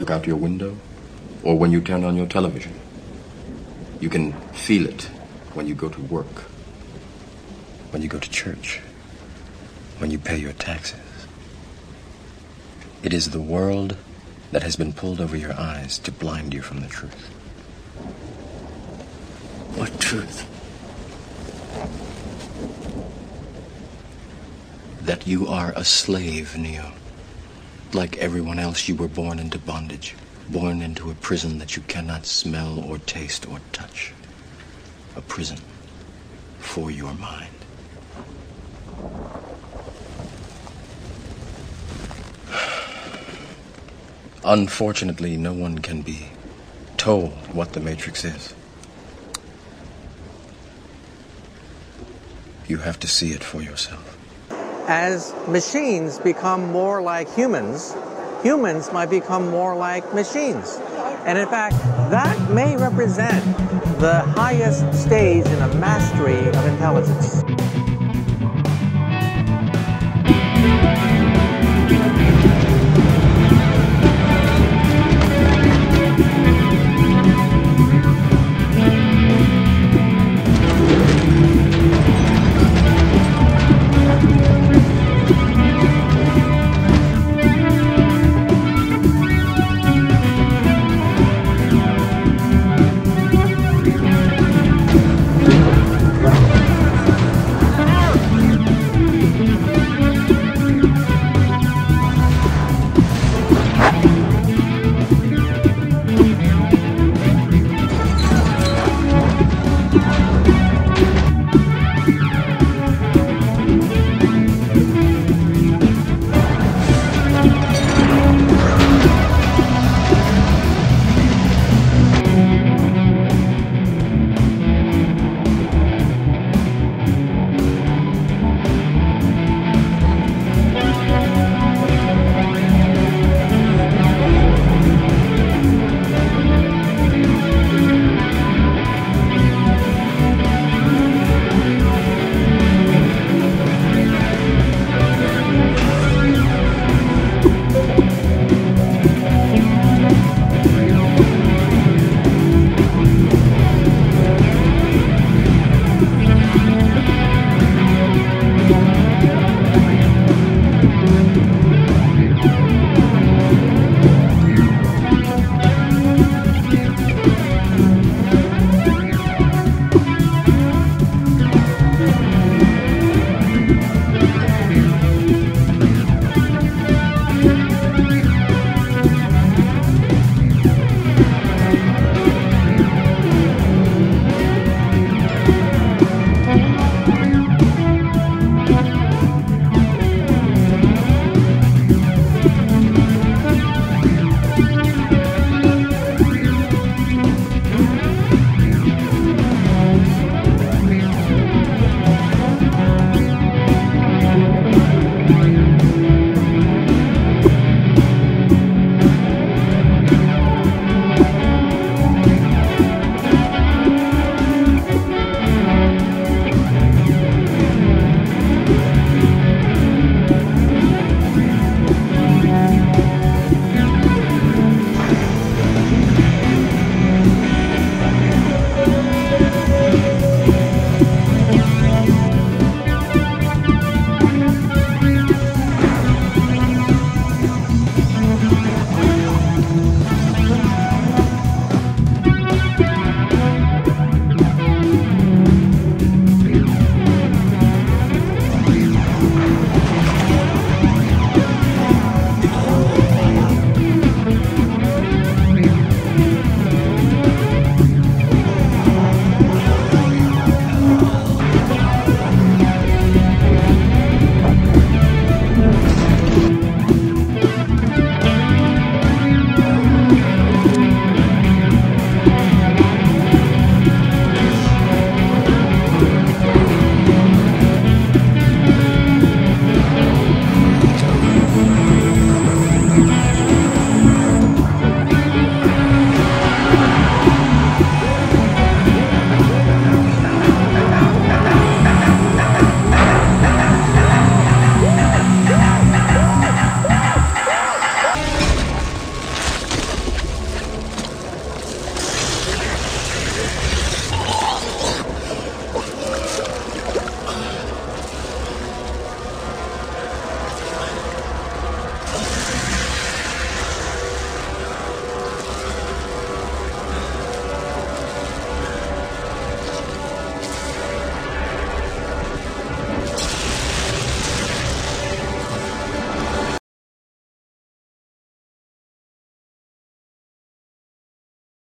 look out your window or when you turn on your television. You can feel it when you go to work, when you go to church, when you pay your taxes. It is the world that has been pulled over your eyes to blind you from the truth. What truth? That you are a slave, Neo. Like everyone else, you were born into bondage, born into a prison that you cannot smell or taste or touch. A prison for your mind. Unfortunately, no one can be told what the Matrix is. You have to see it for yourself. As machines become more like humans, humans might become more like machines. And in fact, that may represent the highest stage in a mastery of intelligence.